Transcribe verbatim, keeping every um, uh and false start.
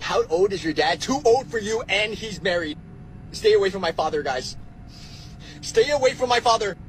How old is your dad? Too old for you, and he's married. Stay away from my father, guys. Stay away from my father.